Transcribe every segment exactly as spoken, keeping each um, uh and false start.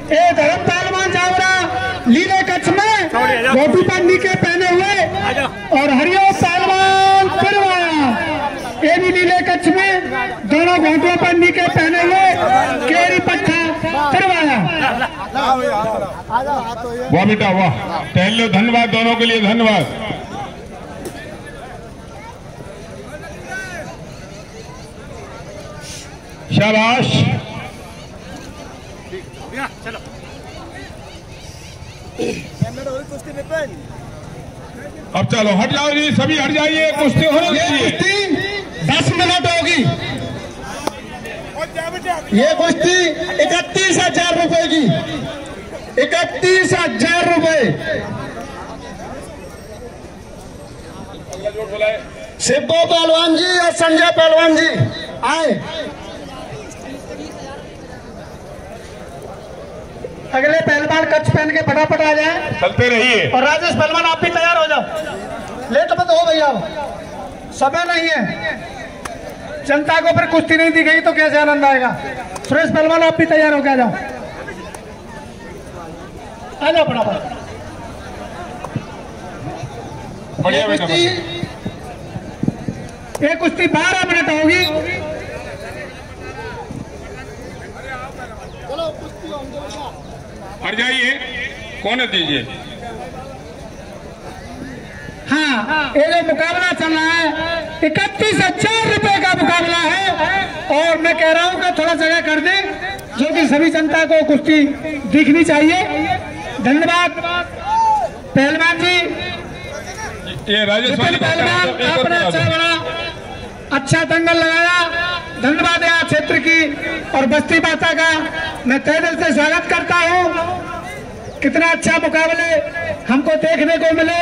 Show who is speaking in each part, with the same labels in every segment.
Speaker 1: ए धर्म पहलवान जावरा लीले कच्छ में धोती पन्नी के पहने हुए और हरिओम पहलवान तिरवाया ये भी नीले कच्छ में दोनों घोटों पन्नी के पहने हुए केरी पट्टा तिरवाया।
Speaker 2: वाह बेटा वाह, टहल लो, धन्यवाद दोनों के लिए, धन्यवाद। शाबाश।
Speaker 3: चलो
Speaker 2: अब चलो हट जाओ जी, सभी हट जाइए, कुश्ती हो रही है।
Speaker 1: कुश्ती दस मिनट होगी। ये कुश्ती इकतीस हजार रुपए की, इकतीस हजार रुपए। शिब्बो पहलवान जी और संजय पहलवान जी आए। अगले पहलवान कच्छ पहन के फटाफट आ जाए।
Speaker 2: चलते रहिए।
Speaker 1: और राजेश पहलवान आप भी तैयार हो जाओ, लेट मत हो भैया, समय नहीं है। जनता को फिर कुश्ती नहीं दी गई तो कैसे आनंद आएगा। सुरेश पहलवान आप भी तैयार हो के आ जाओ, आ जाओ फटाफट।
Speaker 2: बढ़िया बेटा।
Speaker 1: ये कुश्ती बारह मिनट होगी।
Speaker 2: हट जाइए, कौन दीजिए।
Speaker 1: हाँ, ये जो मुकाबला चल रहा है इकतीस हजार रुपए का मुकाबला है। और मैं कह रहा हूँ कि थोड़ा जगह कर दे, जो कि सभी जनता को कुश्ती दिखनी चाहिए। धन्यवाद पहलवान जी।
Speaker 2: ये राजेश
Speaker 1: पहलवान आपने अच्छा बड़ा अच्छा दंगल लगाया। धन्यवाद यहाँ क्षेत्र की और बस्ती माता का मैं तहे दिल से स्वागत करता हूँ। कितना अच्छा मुकाबले हमको देखने को मिले।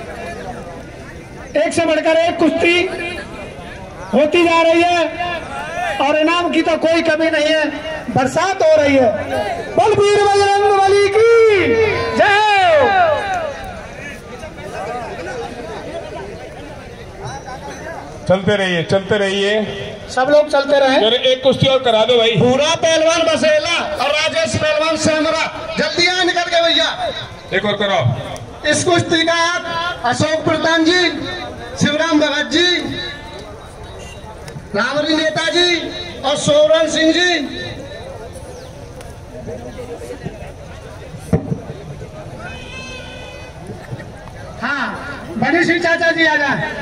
Speaker 1: एक से बढ़कर एक कुश्ती होती जा रही है और इनाम की तो कोई कमी नहीं है। बरसात हो रही है। बलबीर बजरंगबली की जय।
Speaker 2: चलते रहिए, चलते रहिए,
Speaker 1: सब लोग चलते रहे।
Speaker 2: एक कुश्ती और करा दो भाई।
Speaker 1: पूरा पहलवान बसेला और राजेश पहलवान सेमरा, जल्दी आ निकल के भैया।
Speaker 2: एक और कराओ।
Speaker 1: इस कुश्ती का अशोक प्रधान जी, शिवराम भगत जी, रामरी नेताजी और सोवरन सिंह जी। हाँ, बनी सिंह चाचा जी आ जाए।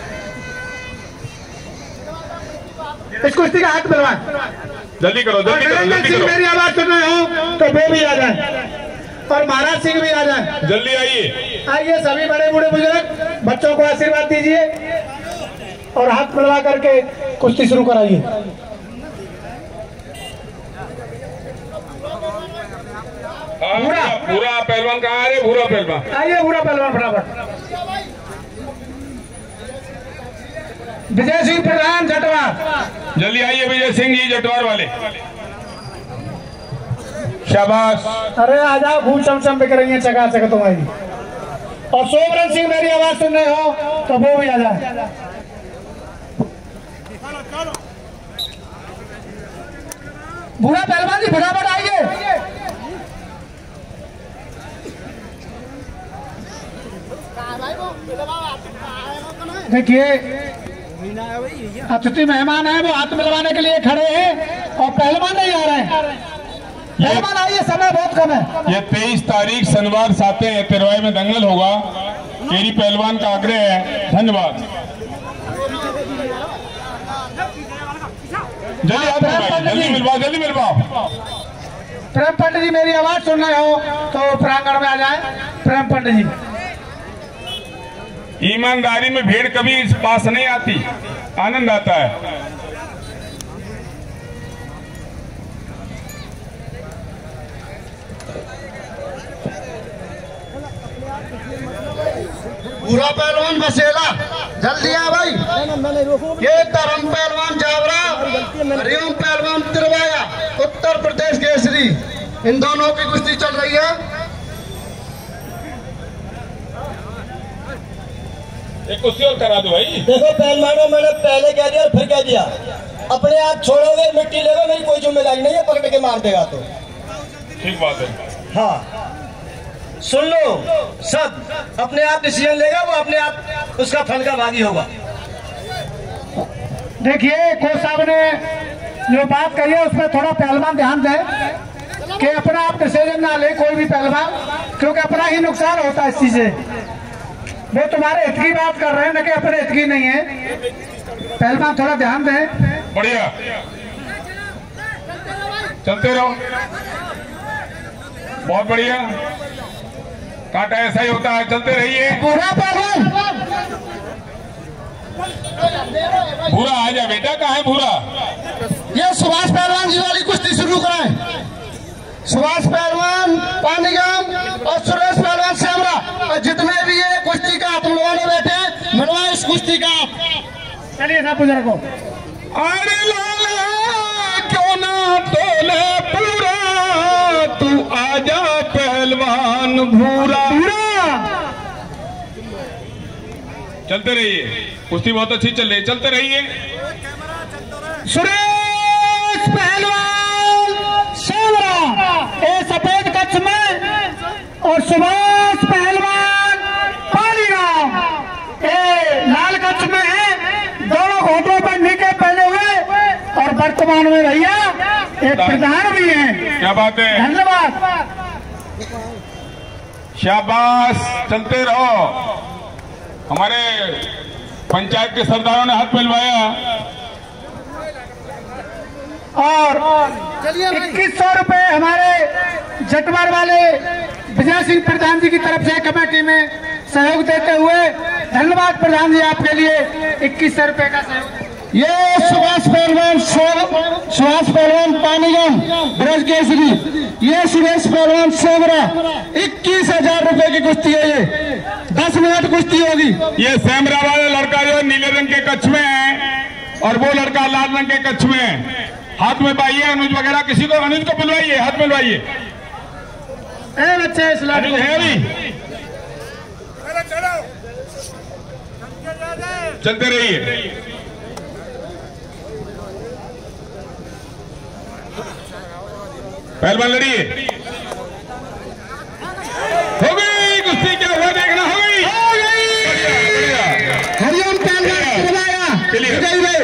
Speaker 1: इस कुश्ती का हाथ मिलवाए।
Speaker 2: जल्दी करो, जल्दी करो, जल्दी करो।
Speaker 1: मेरी आवाज सुन रहे हो तो वो भी आ जाए और महाराज सिंह भी आ जाए।
Speaker 2: जल्दी आइए,
Speaker 1: आइए सभी बड़े बूढ़े बुजुर्ग, बच्चों को आशीर्वाद दीजिए और हाथ मिलवा करके कुश्ती शुरू कराइए।
Speaker 2: पूरा पूरा पहलवान कहाँ आ रहे? पूरा पहलवान
Speaker 1: आइए, पूरा पहलवान फटाफट। विजय सिंह प्रधान जटवार,
Speaker 2: जल्दी आइए। विजय सिंह जी जटवार वाले, शाबाश।
Speaker 1: अरे आ जाओ, खूब चमचम बिक रही है चकाचक तुम्हारी। और सोवरन सिंह मेरी आवाज सुन रहे हो तो वो भी आ जाए। बूढ़ा पहलवान जी फटाफट आइए। देखिए अतिथि मेहमान है, वो हाथ मिलवाने के लिए खड़े हैं और पहलवान नहीं आ रहे हैं। पहलवान आइए, समय बहुत कम है।
Speaker 2: ये तेईस तारीख शनिवार साते तिरवाई में दंगल होगा। केरी पहलवान का आग्रह है। धन्यवाद। जल्दी हाथ मिलवाओ, जल्दी मिलवाओ, जल्दी मिलवाओ।
Speaker 1: प्रेम पंडित जी मेरी आवाज सुन रहे हो तो प्रांगण में आ जाए। प्रेम पंडित जी,
Speaker 2: ईमानदारी में भीड़ कभी इस पास नहीं आती, आनंद आता है।
Speaker 1: पूरा पहलवान बसेला, जल्दी आ भाई। ये धर्म पहलवान जावरा, हरिओम पहलवान तिरवाया, उत्तर प्रदेश केसरी, इन दोनों की कुश्ती चल रही है।
Speaker 2: एक कुश्ती और करा दो भाई।
Speaker 4: देखो पहलवानों, मैंने पहले कह दिया और फिर कह दिया, अपने आप छोड़ोगे मिट्टी लेगा, मेरी कोई जिम्मेदारी नहीं है, पकड़ के मार देगा तो।
Speaker 2: ठीक बात है।
Speaker 4: हाँ सुन लो, सब अपने आप डिसीजन लेगा, वो अपने आप उसका फल का भागी होगा।
Speaker 1: देखिए कोच साहब ने जो बात कही है उसमें थोड़ा पहलवान ध्यान दे कि अपना आप डिसीजन ना ले कोई भी पहलवान, क्योंकि अपना ही नुकसान होता है इस चीज से। वो तुम्हारे हित की बात कर रहे हैं ना कि अपने हित की नहीं है। पहलवान थोड़ा ध्यान दे।
Speaker 2: बढ़िया, चलते रहो, बहुत बढ़िया। कांटा ऐसा ही होता है, चलते रहिए।
Speaker 1: पूरा पहलवान
Speaker 2: भूरा आ जा बेटा, कहाँ है भूरा?
Speaker 1: ये सुभाष पहलवान जी वाली कुश्ती शुरू कराएं। सुभाष पहलवान पानीगाम और सुरेश पहलवान सेमरा और जितने भी ये कुश्ती का तुम लोगों ने बैठे मनवा इस कुश्ती का। चलिए साहब बुजुर्ग को।
Speaker 2: अरे लाला क्यों ना तोले पूरा, तू आजा पहलवान भूरा। चलते रहिए, कुश्ती बहुत अच्छी चल रही है, चलते रहिए।
Speaker 1: सुरेश पहलवान सेमरा ए सफेद कच्छ में और सुभाष पहलवान पानीगाम ए लाल कच्छ में है। दोनों घोटों पर नीचे पहने हुए और वर्तमान में भैया एक प्रधान भी हैं।
Speaker 2: क्या बात है,
Speaker 1: धन्यवाद।
Speaker 2: शाबाश, चलते रहो। हमारे पंचायत के सरदारों ने हाथ मिलवाया
Speaker 1: और इक्कीस सौ रुपए हमारे जटवार वाले विजय सिंह प्रधान जी की तरफ से कमेटी में सहयोग देते हुए धन्यवाद प्रधान जी, आपके लिए इक्कीस सौ रुपए का सहयोग। ये सुभाष पहलवान सुभाष पहलवान पानीगाम ब्रज केसरी, ये सुरेश पहलवान सेमरा, इक्कीस हजार रुपए की कुश्ती है। ये दस मिनट कुश्ती होगी।
Speaker 2: ये सेमरा वाला लड़का जो नीले रंग के कच्छ में है और वो लड़का लाल रंग के कच्छ में है। हाथ में पाइए अनुज वगैरह, किसी को अनुज को मिलवाइए, हाथ मिलवाइए।
Speaker 1: बच्चे इस लड़के
Speaker 2: अनुज है भी, चलते रहिए। पहलवान लड़िए, हो गई कुश्ती, क्या हुआ देखना, हो गई, हो गई।
Speaker 1: हरिओम पहलवान करवाया
Speaker 2: चलिए।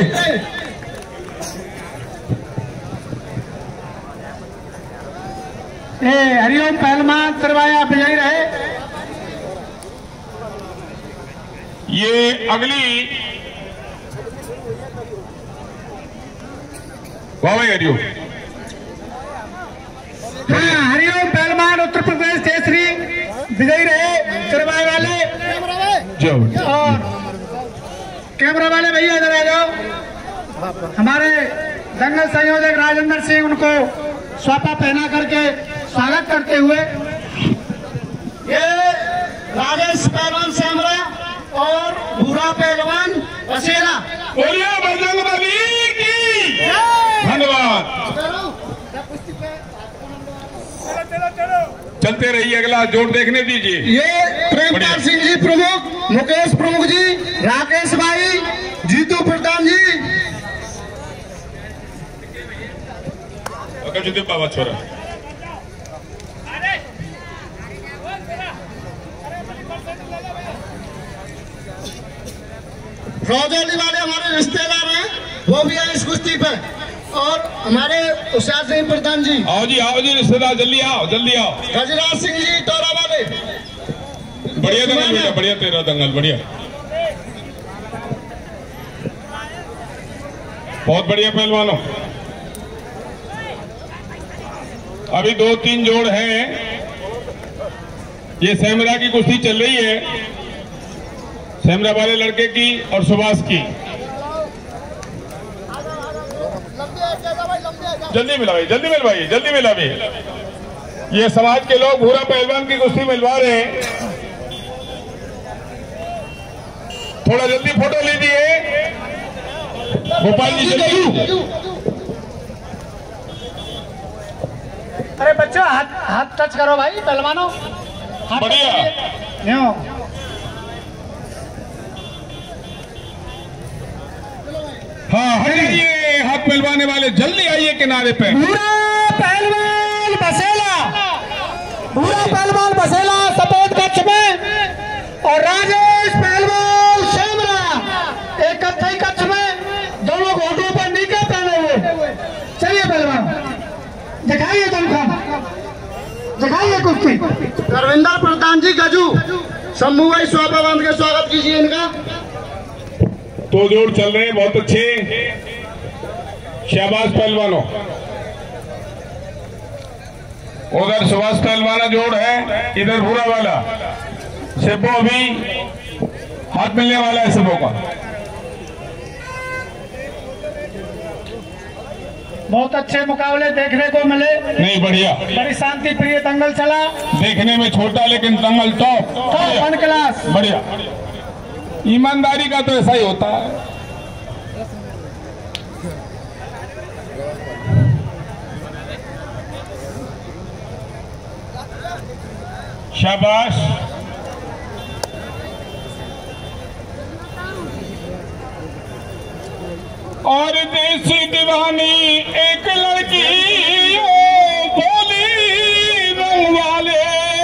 Speaker 1: ए हरिओम पहलवान करवाया विजयी रहे।
Speaker 2: ये अगली वाह भाई हरिओम।
Speaker 1: हाँ, हरिओम पहलवान उत्तर प्रदेश केसरी विजयी रहे करवाए वाले।
Speaker 2: जो
Speaker 1: और कैमरा वाले भैया इधर आ जाओ। हमारे दंगल संयोजक राजेंद्र सिंह उनको स्वापा पहना करके स्वागत करते हुए ये राजेश पहलवान सेमरा और भूरा पहलवान बसेरा।
Speaker 2: बोलिए बजरंग बली की धन्यवाद। चलते रहिए, अगला जोड़ देखने दीजिए।
Speaker 1: ये प्रेमपाल सिंह जी प्रमुख, मुकेश प्रमुख जी, राकेश भाई, जीतू प्रधान जी।
Speaker 2: बाबा छोरा
Speaker 1: रौदौली वाले हमारे रिश्तेदार हैं, वो भी आए इस कुश्ती पे। और हमारे उषा सिंह प्रधान जी,
Speaker 2: आओ जी, आओ जी रिश्तेदार, जल्दी आओ, जल्दी आओ।
Speaker 1: गजराज सिंह जी टोरा वाले।
Speaker 2: बढ़िया दंगल बेटा, बढ़िया तेरा दंगल, बढ़िया, बहुत बढ़िया पहलवानों। अभी दो तीन जोड़ हैं। ये सेमरा की कुश्ती चल रही है, सेमरा वाले लड़के की और सुभाष की। जल्दी मिलवाइए, जल्दी मिलवाइए, जल्दी मिलवाइए। ये समाज के लोग भूरा पहलवान की कुश्ती मिलवा रहे हैं, थोड़ा जल्दी फोटो लीजिए। गोपाल जी जल्दी।
Speaker 1: अरे बच्चों हाथ हाथ टच करो भाई पहलवानों,
Speaker 2: बढ़िया। हाँ हटाइए हाथ मिलवाने वाले, जल्दी आइए किनारे पे।
Speaker 1: पूरा पहलवान बसेला दिखाइए कुश्ती।
Speaker 4: धर्मेंद्र प्रधान जी गजू शंभू भाई स्वाभावंत के स्वागत कीजिए इनका।
Speaker 2: तो जोड़ चल रहे हैं बहुत अच्छे, शाबाश पहलवानों। उधर सुभाष पहलवाना जोड़ है, इधर भूरा वाला सेबो अभी हाथ मिलने वाला है सेबो का।
Speaker 1: बहुत अच्छे मुकाबले देखने को मिले।
Speaker 2: नहीं बढ़िया,
Speaker 1: बड़ी शांति प्रिय दंगल चला।
Speaker 2: देखने में छोटा लेकिन दंगल टॉप
Speaker 1: वन क्लास।
Speaker 2: बढ़िया। ईमानदारी का तो ऐसा ही होता है। शाबाश। और देसी दीवानी एक लड़की बोली रंग वाले,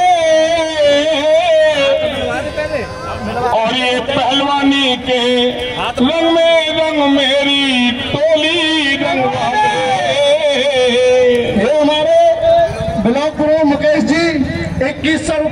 Speaker 2: और ये पहलवानी के रंग में रंग मेरी टोली रंग वाले।
Speaker 1: ये हमारे ब्लॉक प्रमुख मुकेश जी इक्कीस सौ